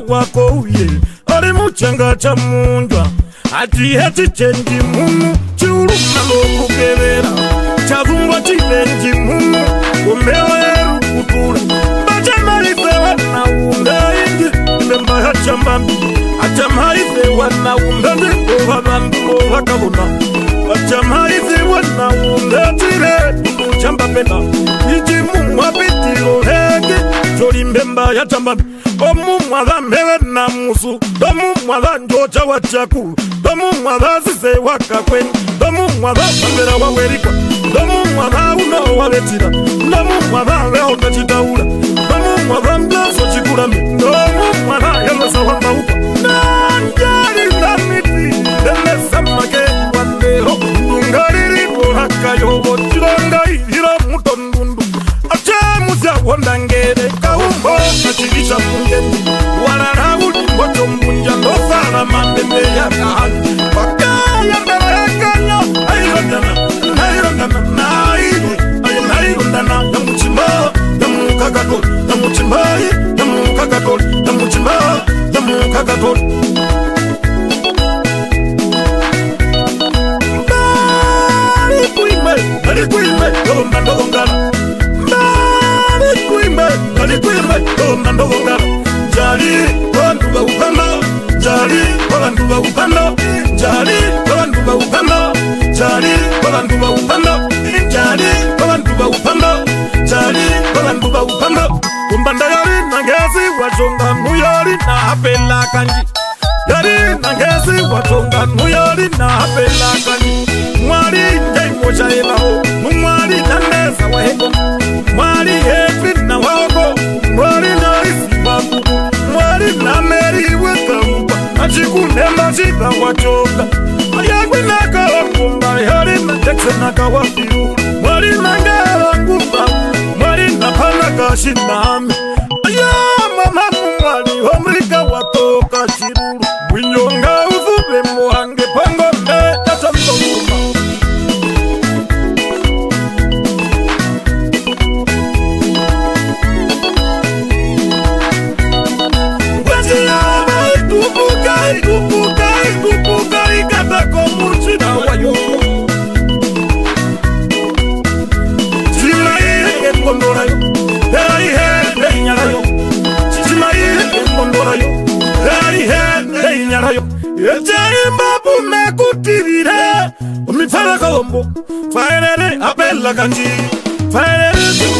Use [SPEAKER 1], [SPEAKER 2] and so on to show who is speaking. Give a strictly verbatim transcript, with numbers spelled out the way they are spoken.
[SPEAKER 1] wako uye ari Mutjanga chamunjwa ati heti chendi munu chiuruma lokukevera chavungwa chivenji munu umeweru kutura bachamaife wana unda ingi mbemba hachambambi achamaife wana unda ndiko vavandu vakavona bachamaife wana unda tire chamba pena ichimu pitiro heke chori mbemba yachambambi omumwada mbewe na musu omumwada njocha wachaku omumwada sise wakakweni omumwada pambera wawerika omumwada uno wabetira omumwada leo tachitaula omumwada mbeso chikulami omumwada yelesa wambauka nanjari ndamiti elesamake wandero ndungariri borakayobo chironga ihira mutondundu achemusya wondangere kaumbo kachirisha mungeni warara ulimbo chombunja ndofara mambembe ya kahani wakaya mbelekanya airondana airondana nairi airondana yamuchimba yamukakatoli yamuchimbai yamukakatoli yamuchimba yamukakatoli mbari kuime mbari kuime yomba ndogongana Kali kuime, oh mando gongana. Jali, wandu ba upanda. Jali, wandu ba upanda. Jali, wandu ba upanda. Jali, wandu ba upanda. Jali, wandu ba upanda. Jali, wandu ba upanda. Kumbanda yari nangezi wachonga nuyari na apela kanji. Yari nangezi wachonga nuyari na apela kanji. Mwari njai mocha elao. Mwari nandesa waheko. Mwari hepi na wako. Mwari na isi waku. Mwari na meri wekamupa. Achikunemba chita wachonga. Ayagwe naka wakumba. Yari na jekse naka wapiru. Mwari na ngara ngupa. Mwari na panaka shinami. Ayama mamu mwari omrika watoka chiruru. Mwinyonga uzube muhange pango me yatamtokuma. Tupukai, tupukai, tupukai kata komuchi na wayo. Chimai ngondora yo, hey hey nyara yo. Chimai ngondora yo, hey hey nyara yo. Echai mbabu mekutirire, umifala kaombo. Faere apela kanji, faere